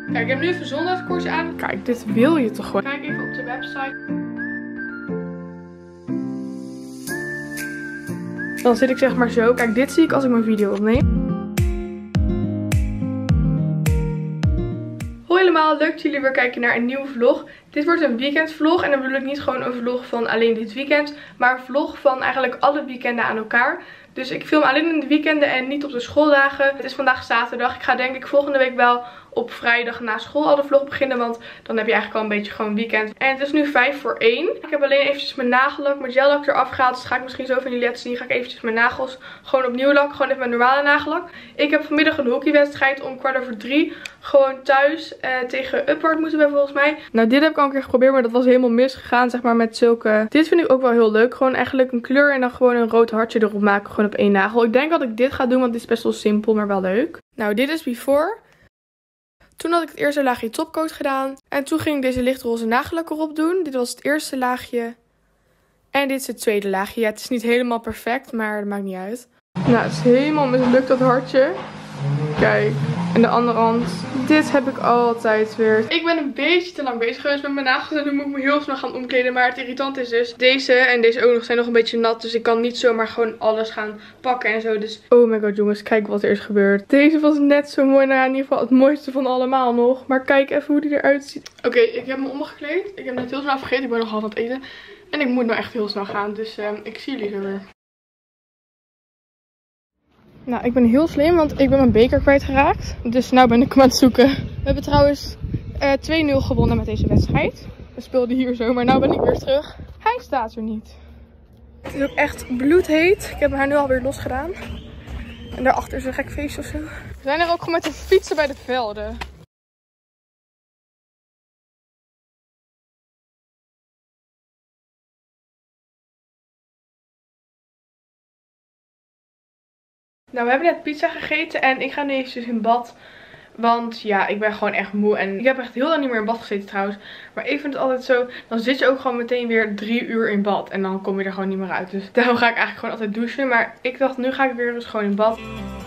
Kijk, ik heb nu even zondagskoers aan. Kijk, dit wil je toch gewoon. Kijk even op de website. Dan zit ik zeg maar zo. Kijk, dit zie ik als ik mijn video opneem. Hoi allemaal, leuk dat jullie weer kijken naar een nieuwe vlog. Dit wordt een weekendvlog en dan bedoel ik niet gewoon een vlog van alleen dit weekend, maar een vlog van eigenlijk alle weekenden aan elkaar. Dus ik film alleen in de weekenden en niet op de schooldagen. Het is vandaag zaterdag. Ik ga denk ik volgende week wel op vrijdag na school al de vlog beginnen, want dan heb je eigenlijk al een beetje gewoon weekend. En het is nu 1:55. Ik heb alleen eventjes mijn nagellak, mijn gellak eraf gehaald. Dus ga ik misschien zo van jullie laten zien. Ga ik eventjes mijn nagels gewoon opnieuw lakken. Gewoon even mijn normale nagellak. Ik heb vanmiddag een hockeywedstrijd om 2:15. Gewoon thuis tegen Upward moeten we volgens mij. Nou, dit heb ik al een keer geprobeerd, maar dat was helemaal misgegaan, zeg maar, met zulke. Dit vind ik ook wel heel leuk. Gewoon eigenlijk een kleur en dan gewoon een rood hartje erop maken. Gewoon op één nagel. Ik denk dat ik dit ga doen, want dit is best wel simpel, maar wel leuk. Nou, dit is before. Toen had ik het eerste laagje topcoat gedaan. En toen ging ik deze lichtroze nagellak erop doen. Dit was het eerste laagje. En dit is het tweede laagje. Ja, het is niet helemaal perfect, maar dat maakt niet uit. Nou, het is helemaal mislukt, dat hartje. Kijk. En de andere hand. Dit heb ik altijd weer. Ik ben een beetje te lang bezig geweest met mijn nagels. En nu moet ik me heel snel gaan omkleden. Maar het irritant is dus. Deze en deze ook nog zijn nog een beetje nat. Dus ik kan niet zomaar gewoon alles gaan pakken en zo. Dus oh my god jongens. Kijk wat er is gebeurd. Deze was net zo mooi. Nou ja, in ieder geval het mooiste van allemaal nog. Maar kijk even hoe die eruit ziet. Oké, ik heb me omgekleed. Ik heb net heel snel vergeten. Ik ben nog half aan het eten. En ik moet nou echt heel snel gaan. Dus ik zie jullie zo weer. Nou, ik ben heel slim, want ik ben mijn beker kwijtgeraakt. Dus nu ben ik hem aan het zoeken. We hebben trouwens 2-0 gewonnen met deze wedstrijd. We speelden hier zo, maar nu ben ik weer terug. Hij staat er niet. Het is ook echt bloedheet. Ik heb haar nu alweer losgedaan. En daarachter is een gek feestje of zo. We zijn er ook gewoon met de fietsen bij de velden. Nou, we hebben net pizza gegeten en ik ga nu eventjes in bad. Want ja, ik ben gewoon echt moe. En ik heb echt heel lang niet meer in bad gezeten trouwens. Maar ik vind het altijd zo, dan zit je ook gewoon meteen weer 3 uur in bad. En dan kom je er gewoon niet meer uit. Dus daarom ga ik eigenlijk gewoon altijd douchen. Maar ik dacht, nu ga ik weer dus gewoon in bad.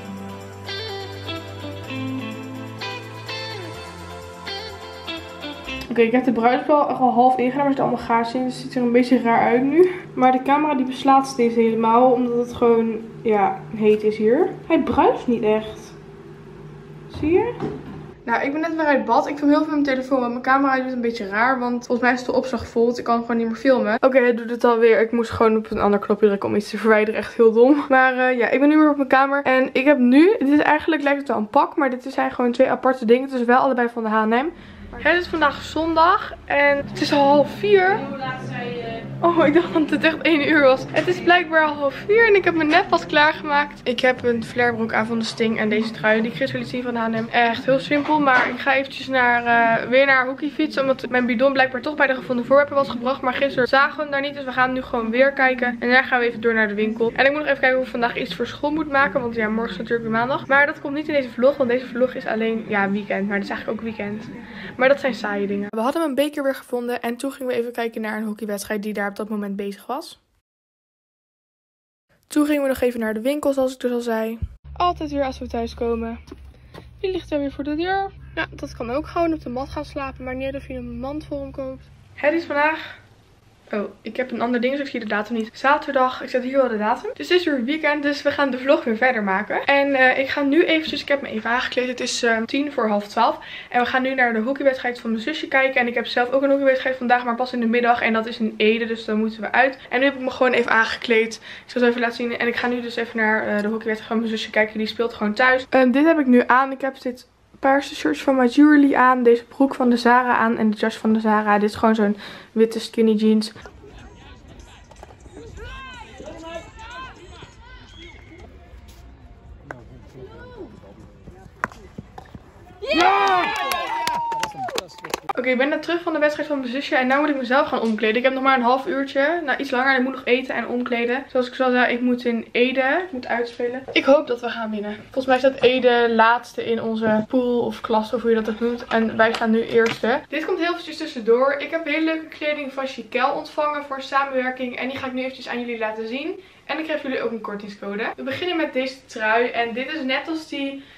Oké, ik heb de bruidsbal echt al half ingedaan, maar het allemaal gaas in. Dus het ziet er een beetje raar uit nu. Maar de camera die beslaat steeds helemaal, omdat het gewoon, ja, heet is hier. Hij bruist niet echt. Zie je? Nou, ik ben net weer uit bad. Ik film heel veel met mijn telefoon, want mijn camera doet een beetje raar. Want volgens mij is de opslag vol, dus ik kan gewoon niet meer filmen. Oké, het doet het alweer. Ik moest gewoon op een ander knopje drukken om iets te verwijderen. Echt heel dom. Maar ja, ik ben nu weer op mijn kamer. En ik heb nu, dit is eigenlijk, lijkt het wel een pak, maar dit zijn gewoon 2 aparte dingen. Dus wel allebei van de H&M. Het is vandaag zondag en het is al 3:30. Oh, ik dacht dat het echt 1 uur was. Het is blijkbaar al 3:30 en ik heb me net pas klaargemaakt. Ik heb een flarebroek aan van de Sting en deze trui die ik gisteren liet zien van H&M. Echt heel simpel, maar ik ga eventjes weer naar hockey fietsen. Omdat mijn bidon blijkbaar toch bij de gevonden voorwerpen was gebracht. Maar gisteren zagen we hem daar niet, dus we gaan nu gewoon weer kijken. En daar gaan we even door naar de winkel. En ik moet nog even kijken of ik vandaag iets voor school moet maken. Want ja, morgen is natuurlijk weer maandag. Maar dat komt niet in deze vlog, want deze vlog is alleen, ja, weekend. Maar het is eigenlijk ook weekend. Maar dat zijn saaie dingen. We hadden mijn beker weer gevonden en toen gingen we even kijken naar een hockeywedstrijd die daar op dat moment bezig was. Toen gingen we nog even naar de winkel, zoals ik dus al zei. Altijd weer als we thuis komen. Die ligt er weer voor de deur. Ja, dat kan ook gewoon op de mat gaan slapen, maar niet uit of je een mand voor hem koopt. Het is vandaag... Oh, ik heb een ander ding, dus ik zie de datum niet. Zaterdag, ik zet hier wel de datum. Dus het is weer weekend, dus we gaan de vlog weer verder maken. En ik ga nu eventjes, ik heb me even aangekleed. Het is 11:10. En we gaan nu naar de hockeywedstrijd van mijn zusje kijken. En ik heb zelf ook een hockeywedstrijd vandaag, maar pas in de middag. En dat is in Ede, dus dan moeten we uit. En nu heb ik me gewoon even aangekleed. Ik zal het even laten zien. En ik ga nu dus even naar de hockeywedstrijd van mijn zusje kijken. Die speelt gewoon thuis. Dit heb ik nu aan. Ik heb dit paarse shirts van My Jewelry aan. Deze broek van de Zara aan. En de jas van de Zara. Dit is gewoon zo'n witte skinny jeans. Ja! Oké, ik ben net terug van de wedstrijd van mijn zusje en nu moet ik mezelf gaan omkleden. Ik heb nog maar een half uurtje, nou iets langer. Ik moet nog eten en omkleden. Zoals ik al zei, ik moet in Ede, ik moet uitspelen. Ik hoop dat we gaan winnen. Volgens mij staat Ede laatste in onze pool of klas, of hoe je dat ook noemt. En wij staan nu eerste. Dit komt heel eventjes tussendoor. Ik heb hele leuke kleding van Chiquel ontvangen voor samenwerking. En die ga ik nu eventjes aan jullie laten zien. En ik geef jullie ook een kortingscode. We beginnen met deze trui. En dit is net als die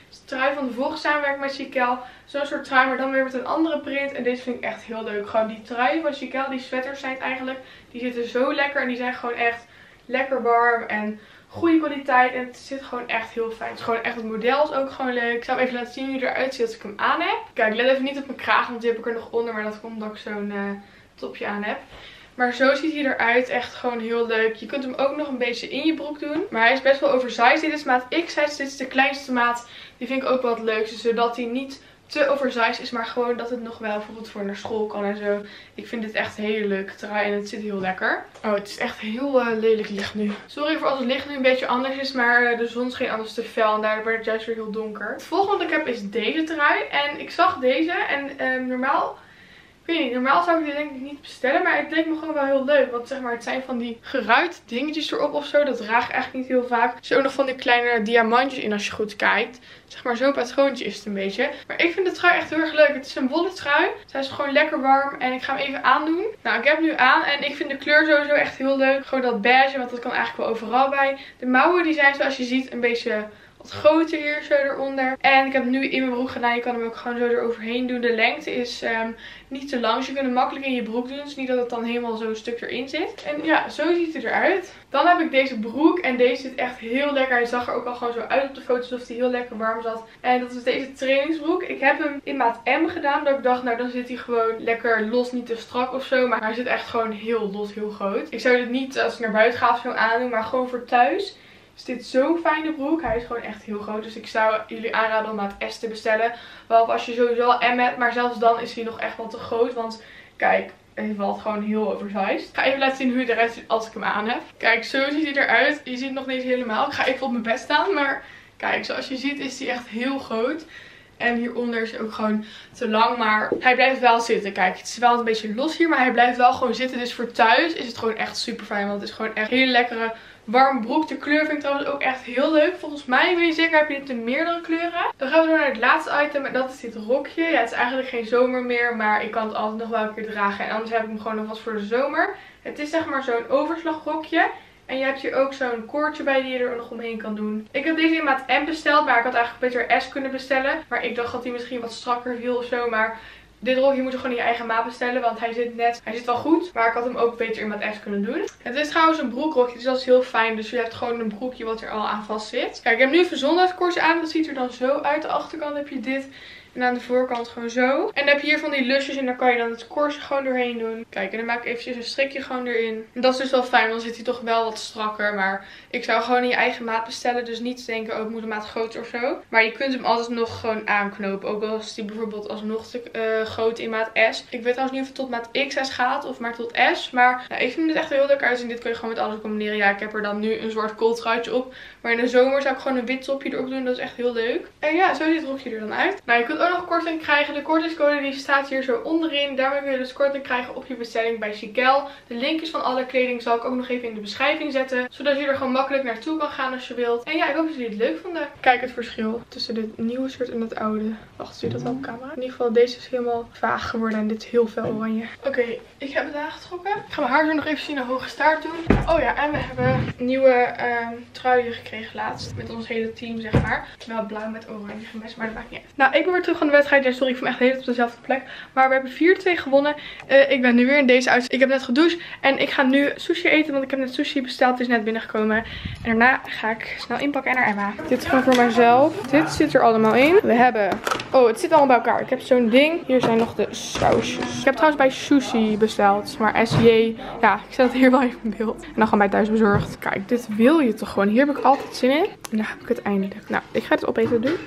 is de trui van de vorige samenwerking met Chiquel. Zo'n soort trui, maar dan weer met een andere print. En deze vind ik echt heel leuk. Gewoon die trui van Chiquel, die sweaters zijn het eigenlijk. Die zitten zo lekker en die zijn gewoon echt lekker warm en goede kwaliteit. En het zit gewoon echt heel fijn. Het is gewoon echt, het model is ook gewoon leuk. Ik zal hem even laten zien hoe hij eruit ziet als ik hem aan heb. Kijk, let even niet op mijn kraag, want die heb ik er nog onder. Maar dat komt omdat ik zo'n topje aan heb. Maar zo ziet hij eruit. Echt gewoon heel leuk. Je kunt hem ook nog een beetje in je broek doen. Maar hij is best wel oversized. Dit is maat X-size. Dit is de kleinste maat. Die vind ik ook wel het leukste. Zodat hij niet te oversized is. Maar gewoon dat het nog wel bijvoorbeeld voor naar school kan en zo. Ik vind dit echt een hele leuke trui. En het zit heel lekker. Oh, het is echt heel lelijk licht nu. Sorry voor als het licht nu een beetje anders is. Maar de zon scheen anders te fel. En daardoor werd het juist weer heel donker. Het volgende wat ik heb is deze trui. En ik zag deze. En normaal... Ik weet niet, normaal zou ik dit denk ik niet bestellen, maar het leek me gewoon wel heel leuk. Want zeg maar, het zijn van die geruit dingetjes erop of zo. Dat draag ik eigenlijk niet heel vaak. Er zitten ook nog van die kleine diamantjes in als je goed kijkt. Zeg maar, zo'n patroontje is het een beetje. Maar ik vind de trui echt heel erg leuk. Het is een wollen trui. Zij is gewoon lekker warm en ik ga hem even aandoen. Nou, ik heb hem nu aan en ik vind de kleur sowieso echt heel leuk. Gewoon dat beige, want dat kan eigenlijk wel overal bij. De mouwen die zijn zoals je ziet een beetje... wat groter hier zo eronder. En ik heb hem nu in mijn broek gedaan. Je kan hem ook gewoon zo eroverheen doen. De lengte is niet te lang. Dus je kunt hem makkelijk in je broek doen. Dus niet dat het dan helemaal zo'n stuk erin zit. En ja, zo ziet hij eruit. Dan heb ik deze broek. En deze zit echt heel lekker. Hij zag er ook al gewoon zo uit op de foto's. Alsof hij heel lekker warm zat. En dat is deze trainingsbroek. Ik heb hem in maat M gedaan. Dat ik dacht, nou dan zit hij gewoon lekker los. Niet te strak of zo. Maar hij zit echt gewoon heel los, heel groot. Ik zou dit niet als ik naar buiten ga of zo aandoen. Maar gewoon voor thuis. Is dit zo'n fijne broek. Hij is gewoon echt heel groot. Dus ik zou jullie aanraden om maat S te bestellen. Behalve als je sowieso al M hebt. Maar zelfs dan is hij nog echt wel te groot. Want kijk, hij valt gewoon heel oversized. Ik ga even laten zien hoe hij eruit ziet als ik hem aan heb. Kijk, zo ziet hij eruit. Je ziet het nog niet helemaal. Ik ga even op mijn bed staan. Maar kijk, zoals je ziet is hij echt heel groot. En hieronder is hij ook gewoon te lang. Maar hij blijft wel zitten. Kijk, het is wel een beetje los hier. Maar hij blijft wel gewoon zitten. Dus voor thuis is het gewoon echt super fijn. Want het is gewoon echt een hele lekkere... warme broek. De kleur vind ik trouwens ook echt heel leuk. Volgens mij, weet je zeker, heb je dit in meerdere kleuren. Dan gaan we door naar het laatste item. En dat is dit rokje. Ja, het is eigenlijk geen zomer meer. Maar ik kan het altijd nog wel een keer dragen. En anders heb ik hem gewoon nog wat voor de zomer. Het is zeg maar zo'n overslagrokje. En je hebt hier ook zo'n koordje bij die je er nog omheen kan doen. Ik heb deze in maat M besteld. Maar ik had eigenlijk beter S kunnen bestellen. Maar ik dacht dat hij misschien wat strakker viel of zo. Maar... dit rokje moet je gewoon in je eigen maat bestellen. Want hij zit wel goed. Maar ik had hem ook beter in maat S kunnen doen. Het is trouwens een broekrokje. Dus dat is heel fijn. Dus je hebt gewoon een broekje wat er al aan vast zit. Kijk, ik heb nu even zondagskortje aan. Dat ziet er dan zo uit. De achterkant heb je dit. En aan de voorkant gewoon zo. En dan heb je hier van die lusjes. En dan kan je dan het korstje gewoon doorheen doen. Kijk, en dan maak ik eventjes een strikje gewoon erin. En dat is dus wel fijn. Want dan zit hij toch wel wat strakker. Maar ik zou gewoon in je eigen maat bestellen. Dus niet denken, oh ik moet een maat groter of zo. Maar je kunt hem altijd nog gewoon aanknopen. Ook al is die bijvoorbeeld alsnog te groot in maat S. Ik weet trouwens niet of het tot maat XS gaat. Of maar tot S. Maar nou, ik vind het echt heel leuk uitzien. Dit kun je gewoon met alles combineren. Ja, ik heb er dan nu een zwart kooltruitje op. Maar in de zomer zou ik gewoon een wit topje erop doen. Dat is echt heel leuk. En ja, zo ziet het rokje er dan uit. Nou, je kunt ook nog korting krijgen. De kortingscode die staat hier zo onderin. Daarmee kun je dus korting krijgen op je bestelling bij Chiquel. De linkjes van alle kleding zal ik ook nog even in de beschrijving zetten. Zodat je er gewoon makkelijk naartoe kan gaan als je wilt. En ja, ik hoop dat jullie het leuk vonden. Kijk het verschil tussen dit nieuwe shirt en het oude. Wacht, zie je dat wel op camera? In ieder geval, deze is helemaal vaag geworden en dit is heel fel oranje. Oké, ik heb het aangetrokken. Ik ga mijn haar zo nog even zien een hoge staart doen. Oh ja, en we hebben nieuwe truien gekregen laatst. Met ons hele team, zeg maar. Wel blauw met oranje gemest, maar dat maakt niet uit. Nou, ik ben weer terug van de wedstrijd. Ja, sorry, ik voel me echt de hele tijd op dezelfde plek. Maar we hebben 4-2 gewonnen. Ik ben nu weer in deze uit. Ik heb net gedoucht. En ik ga nu sushi eten, want ik heb net sushi besteld. Het is net binnengekomen. En daarna ga ik snel inpakken en naar Emma. Dit is gewoon voor mijzelf. Dit zit er allemaal in. We hebben... oh, het zit allemaal bij elkaar. Ik heb zo'n ding. Hier zijn nog de sausjes. Ik heb trouwens bij sushi besteld. Maar SJ. Ja, ik zet het hier wel even in beeld. En dan gewoon bij thuis bezorgd. Kijk, dit wil je toch gewoon. Hier heb ik altijd zin in. En dan heb ik het eindelijk. Nou, ik ga het opeten doen.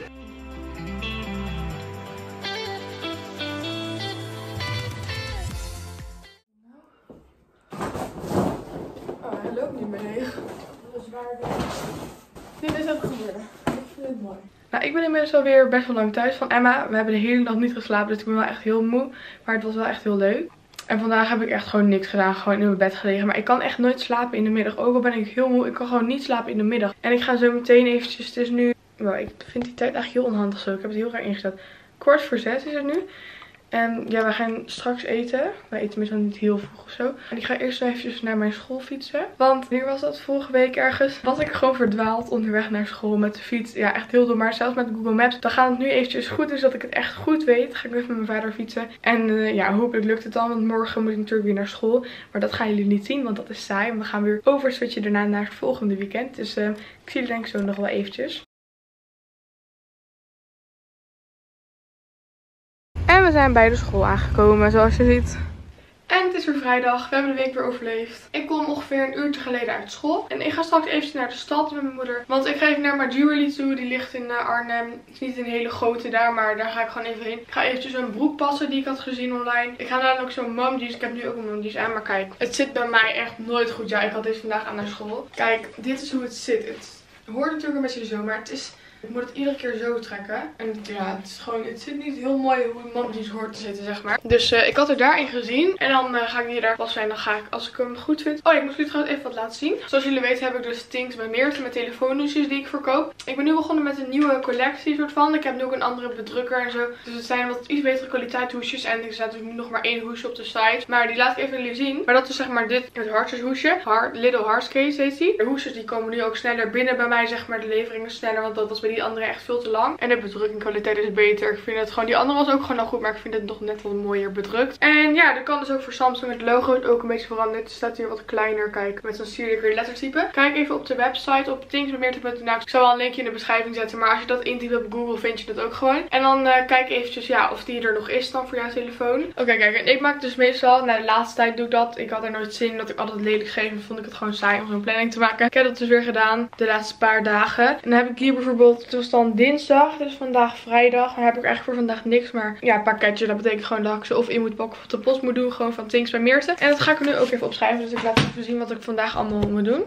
Dit is ook gebeurd. Ik vind het mooi. Nou, ik ben inmiddels alweer best wel lang thuis van Emma. We hebben de hele nacht niet geslapen, dus ik ben wel echt heel moe. Maar het was wel echt heel leuk. En vandaag heb ik echt gewoon niks gedaan. Gewoon in mijn bed gelegen. Maar ik kan echt nooit slapen in de middag. Ook al ben ik heel moe. Ik kan gewoon niet slapen in de middag. En ik ga zo meteen eventjes. Het is nu... wow, ik vind die tijd eigenlijk heel onhandig zo. Ik heb het heel raar ingesteld. 5:45 is het nu. En ja, we gaan straks eten. Wij eten meestal niet heel vroeg of zo. En ik ga eerst even naar mijn school fietsen. Want hier was dat vorige week ergens. Was ik gewoon verdwaald onderweg naar school met de fiets. Ja, echt heel dom. Maar zelfs met Google Maps. Dan gaat het nu eventjes goed. Dus dat ik het echt goed weet. Ga ik even met mijn vader fietsen. En ja, hopelijk lukt het dan. Want morgen moet ik natuurlijk weer naar school. Maar dat gaan jullie niet zien. Want dat is saai. En we gaan weer overswitchen daarna naar het volgende weekend. Dus ik zie jullie denk ik zo nog wel eventjes. En we zijn bij de school aangekomen, zoals je ziet. En het is weer vrijdag. We hebben de week weer overleefd. Ik kom ongeveer een uurtje geleden uit school. En ik ga straks even naar de stad met mijn moeder. Want ik ga even naar Majorly toe. Die ligt in Arnhem. Het is niet een hele grote daar, maar daar ga ik gewoon even heen. Ik ga eventjes een broek passen die ik had gezien online. Ik ga dan ook zo'n momjeans. Ik heb nu ook een momjeans aan, maar kijk. Het zit bij mij echt nooit goed. Ja, ik had deze vandaag aan naar school. Kijk, dit is hoe het zit. Het hoort natuurlijk een beetje zo, maar het is... Ik moet het iedere keer zo trekken. En ja, het is gewoon, het zit niet heel mooi hoe een momjeans hoort te zitten, zeg maar. Dus ik had er daarin gezien. En dan ga ik hier daar passen. En dan ga ik, als ik hem goed vind. Oh, ik moet jullie trouwens even wat laten zien. Zoals jullie weten heb ik dus Things bij Meerte met telefoonhoesjes die ik verkoop. Ik ben nu begonnen met een nieuwe collectie soort van. Ik heb nu ook een andere bedrukker en zo. Dus het zijn wat iets betere kwaliteit hoesjes. En er staat natuurlijk nu nog maar 1 hoesje op de site. Maar die laat ik even jullie zien. Maar dat is zeg maar dit, het hartjeshoesje. Little Heartscase heet die. De hoesjes die komen nu ook sneller binnen bij mij, zeg maar. De leveringen sneller, want dat was bij die andere echt veel te lang. En de bedrukkingkwaliteit is beter. Ik vind het gewoon, die andere was ook gewoon al goed, maar ik vind het nog net wat mooier bedrukt. En ja, dat kan dus ook voor Samsung. Het logo is ook een beetje veranderd. Het staat hier wat kleiner, kijk, met zo'n sierlijker lettertype. Kijk even op de website op thingsbymeerte.nl. Ik zal wel een linkje in de beschrijving zetten, maar als je dat intypt op Google vind je dat ook gewoon. En dan kijk eventjes, ja, of die er nog is dan voor jouw telefoon. Oké, kijk, en ik maak dus meestal, de laatste tijd doe ik dat. Ik had er nooit zin in dat ik altijd lelijk schreef. En vond ik het gewoon saai om zo'n planning te maken. Ik heb dat dus weer gedaan de laatste paar dagen. En dan heb ik hier bijvoorbeeld, het was dan dinsdag, dus vandaag vrijdag. Maar heb ik eigenlijk voor vandaag niks, maar ja, pakketje. Dat betekent gewoon dat ik ze of in moet pakken of op de post moet doen. Gewoon van Things bij Meerte. En dat ga ik er nu ook even opschrijven. Dus ik laat even zien wat ik vandaag allemaal moet doen.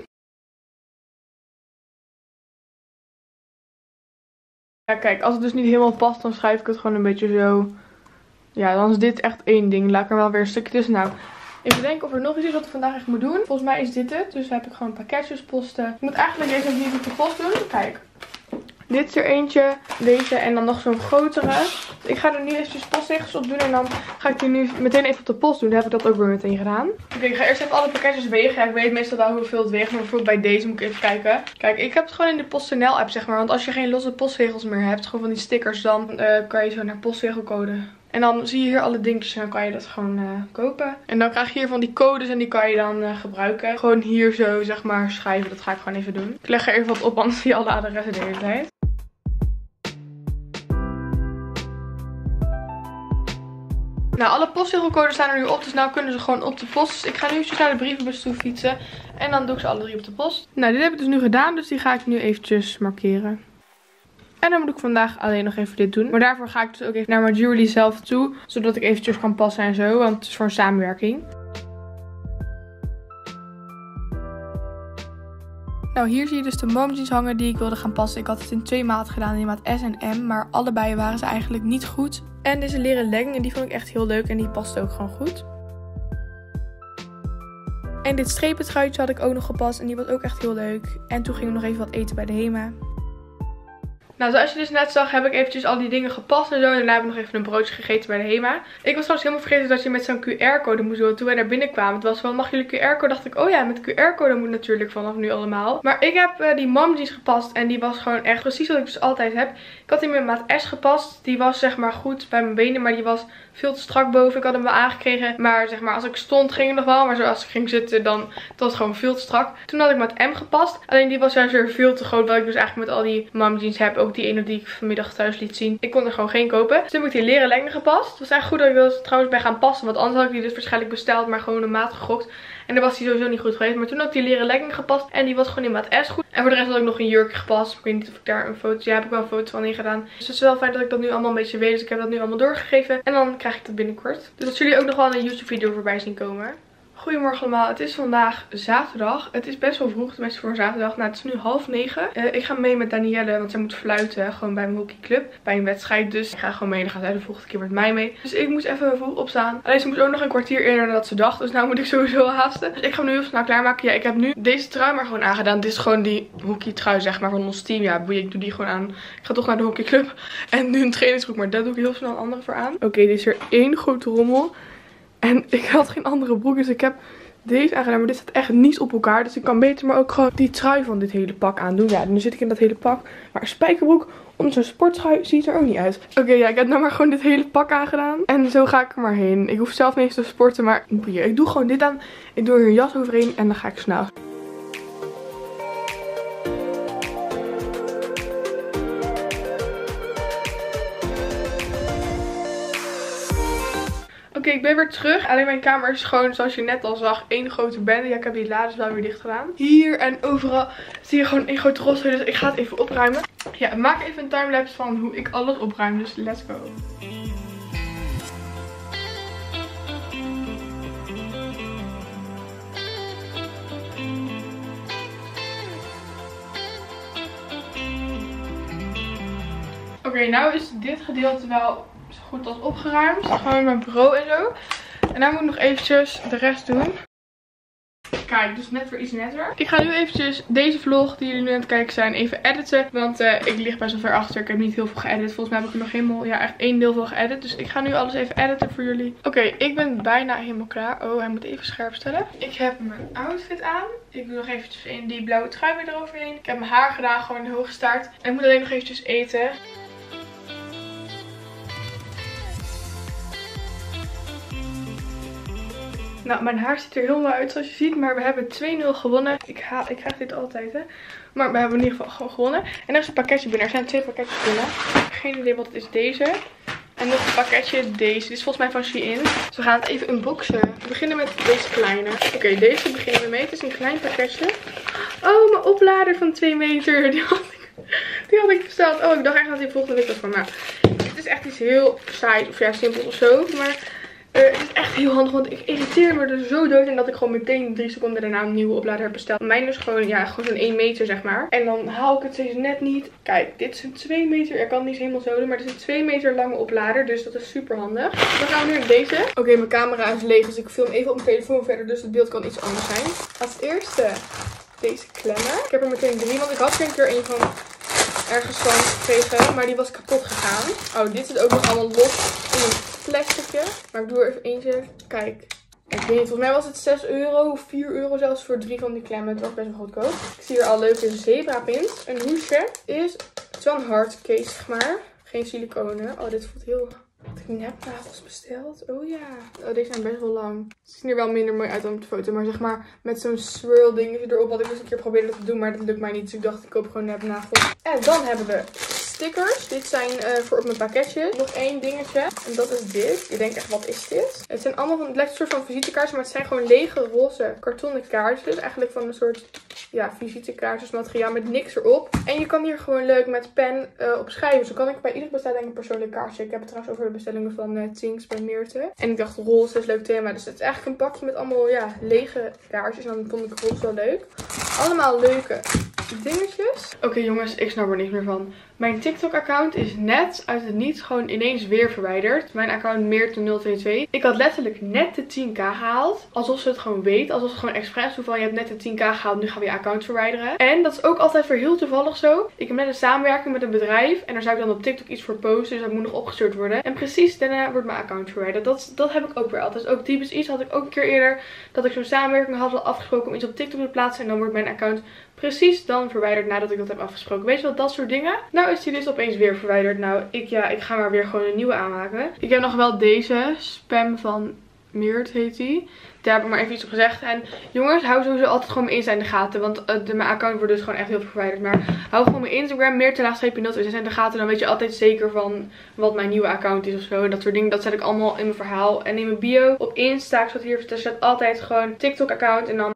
Ja, kijk, als het dus niet helemaal past, dan schrijf ik het gewoon een beetje zo. Ja, dan is dit echt één ding. Laat ik er wel weer een stukje tussen. Nou, even denken of er nog iets is wat ik vandaag echt moet doen. Volgens mij is dit het. Dus dan heb ik gewoon pakketjes posten. Ik moet eigenlijk deze ook niet op de post doen. Kijk. Dit is er eentje, deze en dan nog zo'n grotere. Ik ga er nu eventjes postzegels op doen en dan ga ik die nu meteen even op de post doen. Dan heb ik dat ook weer meteen gedaan. Oké, ik ga eerst even alle pakketjes wegen. Ja, ik weet meestal wel hoeveel het weegt, maar bijvoorbeeld bij deze moet ik even kijken. Kijk, ik heb het gewoon in de PostNL app, zeg maar. Want als je geen losse postzegels meer hebt, gewoon van die stickers, dan kan je zo naar postzegelcode. En dan zie je hier alle dingetjes en dan kan je dat gewoon kopen. En dan krijg je hier van die codes en die kan je dan gebruiken. Gewoon hier zo, zeg maar, schrijven. Dat ga ik gewoon even doen. Ik leg er even wat op, anders zie je alle adressen de hele tijd. Nou, alle postzegelcodes staan er nu op, dus nou kunnen ze gewoon op de post. Dus ik ga nu eventjes naar de brievenbus toe fietsen. En dan doe ik ze alle 3 op de post. Nou, dit heb ik dus nu gedaan, dus die ga ik nu eventjes markeren. En dan moet ik vandaag alleen nog even dit doen. Maar daarvoor ga ik dus ook even naar Majorly zelf toe. Zodat ik eventjes kan passen en zo, want het is voor een samenwerking. Nou, hier zie je dus de momjeans hangen die ik wilde gaan passen. Ik had het in 2 maten gedaan, in maat S en M. Maar allebei waren ze eigenlijk niet goed. En deze leren legging, die vond ik echt heel leuk en die paste ook gewoon goed. En dit strepentruitje had ik ook nog gepast en die was ook echt heel leuk. En toen gingen we nog even wat eten bij de HEMA. Nou, zoals je dus net zag, heb ik eventjes al die dingen gepast en zo. En daarna heb ik nog even een broodje gegeten bij de HEMA. Ik was trouwens helemaal vergeten dat je met zo'n QR-code moest doen. Toen wij daar binnenkwamen, het was van, mag jullie QR-code? Dacht ik, oh ja, met QR-code moet natuurlijk vanaf nu allemaal. Maar ik heb die momjeans gepast en die was gewoon echt precies wat ik dus altijd heb. Ik had die met maat S gepast. Die was zeg maar goed bij mijn benen, maar die was veel te strak boven. Ik had hem wel aangekregen, maar zeg maar als ik stond ging het nog wel. Maar zoals ik ging zitten, dan was het gewoon veel te strak. Toen had ik maat M gepast. Alleen die was juist weer veel te groot, wat ik dus eigenlijk met al die momjeans heb. Ook die ene die ik vanmiddag thuis liet zien. Ik kon er gewoon geen kopen. Dus toen heb ik die leren legging gepast. Het was echt goed dat ik er trouwens bij gaan passen. Want anders had ik die dus waarschijnlijk besteld, maar gewoon een maat gegokt. En dan was die sowieso niet goed geweest. Maar toen had ik die leren legging gepast. En die was gewoon in maat S goed. En voor de rest had ik nog een jurkje gepast. Ik weet niet of ik daar een foto... Ja, heb ik wel een foto van ingedaan. Dus het is wel fijn dat ik dat nu allemaal een beetje weet. Dus ik heb dat nu allemaal doorgegeven. En dan krijg ik dat binnenkort. Dus dat jullie ook nog wel een YouTube video voorbij zien komen. Goedemorgen allemaal, het is vandaag zaterdag. Het is best wel vroeg, tenminste voor een zaterdag. Nou, het is nu 8:30. Ik ga mee met Danielle, want zij moet fluiten. Gewoon bij mijn hockeyclub, bij een wedstrijd. Dus ik ga gewoon mee, dan gaat zij de volgende keer met mij mee. Dus ik moest even vroeg opstaan. Alleen ze moest ook nog een kwartier eerder dan dat ze dacht. Dus nou moet ik sowieso haasten. Dus ik ga hem nu heel snel klaarmaken. Ja, ik heb nu deze trui maar gewoon aangedaan. Dit is gewoon die hockeytrui zeg maar van ons team. Ja, boeien, ik doe die gewoon aan. Ik ga toch naar de hockeyclub. En nu een trainingsbroek, maar daar doe ik heel snel een andere voor aan. Oké, dit is er één grote rommel. En ik had geen andere broek, dus ik heb deze aangedaan. Maar dit staat echt niet op elkaar. Dus ik kan beter maar ook gewoon die trui van dit hele pak aandoen. Ja, nu zit ik in dat hele pak. Maar een spijkerbroek om zo'n sporttrui ziet er ook niet uit. Oké, ja, ik heb nou maar gewoon dit hele pak aangedaan. En zo ga ik er maar heen. Ik hoef zelf niet eens te sporten, maar ik doe gewoon dit aan. Ik doe er een jas overheen en dan ga ik snel. Oké, ik ben weer terug. Alleen mijn kamer is gewoon, zoals je net al zag, één grote bende. Ja, ik heb die lades wel weer dicht gedaan. Hier en overal zie je gewoon één grote rotzooi. Dus ik ga het even opruimen. Ja, maak even een timelapse van hoe ik alles opruim. Dus let's go. Oké, nou is dit gedeelte wel zo goed als opgeruimd. Gewoon mijn bureau en zo. En dan moet ik nog eventjes de rest doen. Kijk, dus net weer iets netter. Ik ga nu eventjes deze vlog die jullie nu aan het kijken zijn even editen. Want ik lig best wel ver achter. Ik heb niet heel veel geëdit. Volgens mij heb ik er nog helemaal, ja, echt één deel van geëdit. Dus ik ga nu alles even editen voor jullie. Oké, ik ben bijna helemaal klaar. Oh, hij moet even scherp stellen. Ik heb mijn outfit aan. Ik doe nog eventjes in die blauwe trui weer eroverheen. Ik heb mijn haar gedaan, gewoon een hoge staart. En ik moet alleen nog eventjes eten. Nou, mijn haar ziet er helemaal uit zoals je ziet. Maar we hebben 2-0 gewonnen. Ik krijg dit altijd, hè. Maar we hebben in ieder geval gewoon gewonnen. En er is een pakketje binnen. Er zijn 2 pakketjes binnen. Ik heb geen idee wat het is, deze. En nog een pakketje, deze. Dit is volgens mij van Shein. Dus we gaan het even unboxen. We beginnen met deze kleine. Oké, deze beginnen we mee. Het is een klein pakketje. Oh, mijn oplader van 2 meter. Die had ik besteld. Oh, ik dacht echt dat die volgende week was van. Maar het is echt iets heel saai of ja, simpels of zo. Maar het is echt heel handig, want ik irriteer me er zo dood in dat ik gewoon meteen 3 seconden daarna een nieuwe oplader heb besteld. Mijn is gewoon, ja, gewoon zo'n 1 meter zeg maar. En dan haal ik het steeds net niet. Kijk, dit is een 2 meter. Ik kan het niet helemaal zo doen, maar het is een 2 meter lange oplader. Dus dat is super handig. Dan gaan we nu naar deze. Oké, mijn camera is leeg, dus ik film even op mijn telefoon verder. Dus het beeld kan iets anders zijn. Als eerste deze klemmen. Ik heb er meteen 3, want ik had er een keer een van ergens van gekregen, maar die was kapot gegaan. Oh, dit zit ook nog allemaal los in een plasticje. Maar ik doe er even eentje. Kijk. Ik weet niet, volgens mij was het 6 euro of 4 euro zelfs voor 3 van die klemmen. Het was best wel goedkoop. Ik zie hier al leuke zebra pins. Een hoesje is, het is wel een hard case zeg maar. Geen siliconen. Oh, dit voelt heel... Had ik nepnagels besteld? Oh ja. Oh, deze zijn best wel lang. Ze zien er wel minder mooi uit dan op de foto. Maar zeg maar met zo'n swirl dingetje erop. Had ik dus een keer geprobeerd te doen. Maar dat lukt mij niet. Dus ik dacht ik koop gewoon nepnagels. En dan hebben we stickers. Dit zijn voor op mijn pakketje. Nog één dingetje. En dat is dit. Je denkt echt, wat is dit? Het zijn allemaal van, het lijkt een soort van visitekaartjes. Maar het zijn gewoon lege roze kartonnen kaartjes. Eigenlijk van een soort, ja, visitekaartjesmateriaal met niks erop. En je kan hier gewoon leuk met pen op schrijven. Zo kan ik bij iedere bestelling een persoonlijk kaartje. Ik heb het trouwens over de bestellingen van Things bij Meerte. En ik dacht, roze is leuk thema. Dus het is eigenlijk een pakje met allemaal, ja, lege kaarsjes. En dan vond ik roze wel leuk. Allemaal leuke dingetjes. Oké, jongens, ik snap er niks meer van. Mijn TikTok-account is net uit het niets gewoon ineens weer verwijderd. Mijn account Meerte022. Ik had letterlijk net de 10k gehaald. Alsof ze het gewoon weet. Alsof het gewoon expres doet van je hebt net de 10k gehaald. Nu gaan we je account verwijderen. En dat is ook altijd weer heel toevallig zo. Ik heb net een samenwerking met een bedrijf. En daar zou ik dan op TikTok iets voor posten. Dus dat moet nog opgestuurd worden. En precies daarna wordt mijn account verwijderd. Dat heb ik ook weer altijd. Ook typisch iets had ik ook een keer eerder. Dat ik zo'n samenwerking had afgesproken om iets op TikTok te plaatsen. En dan wordt mijn account precies dan verwijderd nadat ik dat heb afgesproken. Weet je wel, dat soort dingen. Nou is die dus opeens weer verwijderd. Nou, ik ga maar weer gewoon een nieuwe aanmaken. Ik heb nog wel deze. Spam van Meert heet die. Daar heb ik maar even iets op gezegd. En jongens, hou sowieso altijd gewoon mijn Insta in de gaten. Want mijn account wordt dus gewoon echt heel veel verwijderd. Maar hou gewoon mijn Instagram, Meerte_026 in de gaten. Dan weet je altijd zeker van wat mijn nieuwe account is of zo. En dat soort dingen, dat zet ik allemaal in mijn verhaal. En in mijn bio op Insta, ik zat hier, er staat altijd gewoon TikTok account. En dan...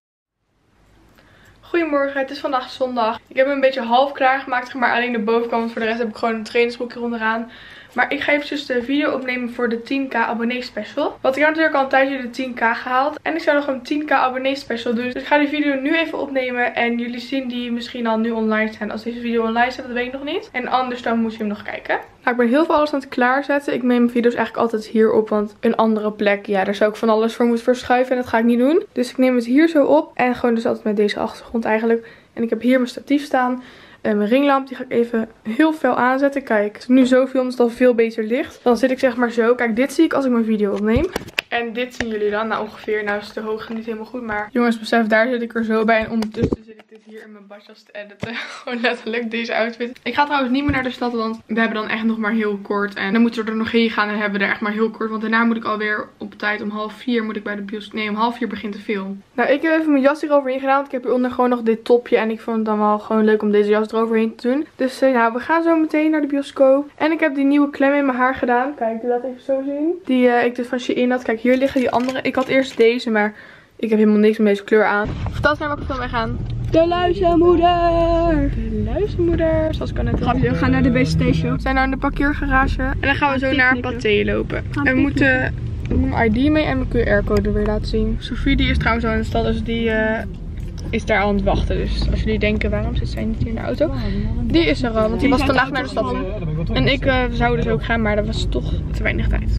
Goedemorgen, het is vandaag zondag. Ik heb hem een beetje half klaar gemaakt, maar alleen de bovenkant. Voor de rest heb ik gewoon een trainingsbroekje onderaan. Maar ik ga eventjes de video opnemen voor de 10k abonnee special. Want ik heb natuurlijk al een tijdje de 10k gehaald. En ik zou nog een 10k abonnee special doen. Dus ik ga die video nu even opnemen. En jullie zien die misschien al nu online zijn. Als deze video online staat, dat weet ik nog niet. En anders dan moet je hem nog kijken. Nou, ik ben heel veel alles aan het klaarzetten. Ik neem mijn video's eigenlijk altijd hier op. Want een andere plek, ja, daar zou ik van alles voor moeten verschuiven. En dat ga ik niet doen. Dus ik neem het hier zo op. En gewoon dus altijd met deze achtergrond eigenlijk. En ik heb hier mijn statief staan. Mijn ringlamp, die ga ik even heel fel aanzetten. Kijk, als ik nu zo film, is het al veel beter licht. Dan zit ik zeg maar zo. Kijk, dit zie ik als ik mijn video opneem. En dit zien jullie dan. Nou, ongeveer. Nou is de hoogte niet helemaal goed. Maar jongens, besef, daar zit ik er zo bij. En ondertussen zit ik dit hier in mijn badjas te editen. Gewoon letterlijk deze outfit. Ik ga trouwens niet meer naar de stad, want we hebben dan echt nog maar heel kort. En dan moeten we er nog heen gaan en hebben we er echt maar heel kort. Want daarna moet ik alweer op tijd om 3:30 moet ik bij de bios. Nee, om 3:30 begint de film. Nou, ik heb even mijn jas eroverheen gedaan. Want ik heb hieronder gewoon nog dit topje. En ik vond het dan wel gewoon leuk om deze jas eroverheen te doen. Dus nou, we gaan zo meteen naar de bioscoop. En ik heb die nieuwe klem in mijn haar gedaan. Kijk, doe dat even zo zien. Die ik dus van Shein had. Kijk, hier liggen die andere. Ik had eerst deze, maar ik heb helemaal niks met deze kleur aan. Vertel eens naar welke film wij gaan. De Luizenmoeder. De Luizenmoeder. Zoals ik al net had. We gaan naar de BCT show. We zijn nou in de parkeergarage. En dan gaan we zo naar Pathé lopen. En we moeten mijn ID mee en mijn QR-code weer laten zien. Sophie die is trouwens al in de stad, dus die is daar al aan het wachten. Dus als jullie denken, waarom zit zij niet hier in de auto? Die is er al, want die was vandaag naar de stad. En ik zou dus ook gaan, maar dat was toch te weinig tijd.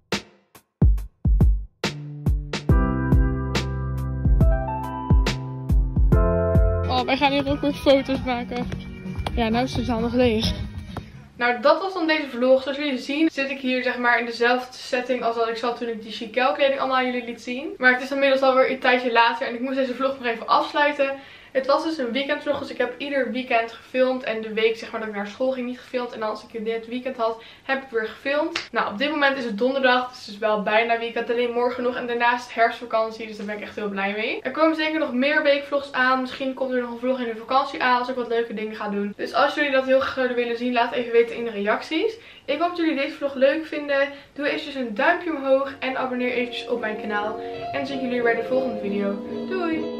Oh, wij gaan hier ook weer foto's maken. Ja, nou is de zaal nog leeg. Nou, dat was dan deze vlog. Zoals jullie zien zit ik hier zeg maar in dezelfde setting als dat ik zat toen ik die Chiquel kleding allemaal aan jullie liet zien. Maar het is inmiddels alweer een tijdje later en ik moest deze vlog nog even afsluiten. Het was dus een weekendvlog, dus ik heb ieder weekend gefilmd. En de week zeg maar dat ik naar school ging niet gefilmd. En als ik dit weekend had, heb ik weer gefilmd. Nou, op dit moment is het donderdag, dus het is wel bijna weekend. Alleen morgen nog en daarnaast herfstvakantie, dus daar ben ik echt heel blij mee. Er komen zeker nog meer weekvlogs aan. Misschien komt er nog een vlog in de vakantie aan als ik wat leuke dingen ga doen. Dus als jullie dat heel graag willen zien, laat even weten in de reacties. Ik hoop dat jullie deze vlog leuk vinden. Doe eventjes een duimpje omhoog en abonneer eventjes op mijn kanaal. En dan zie ik jullie bij de volgende video. Doei!